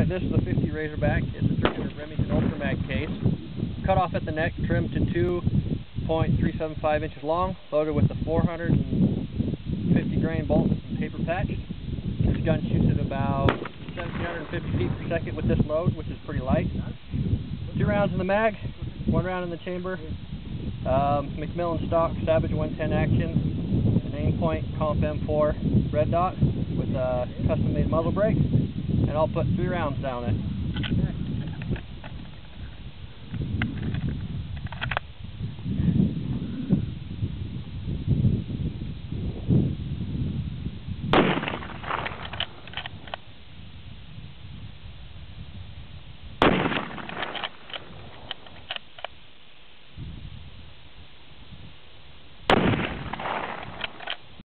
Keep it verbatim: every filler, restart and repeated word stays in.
Alright, this is a fifty RazorBack. It's a three hundred Remington Ultramag case. Cut off at the neck, trimmed to two point three seven five inches long, loaded with a four hundred fifty grain bolt with some paper patch. This gun shoots at about seventeen hundred fifty feet per second with this load, which is pretty light. Two rounds in the mag, one round in the chamber. Um, Macmillan stock Savage one ten action, an aim point Comp M four red dot with a custom made muzzle brake, and I'll put three rounds down it.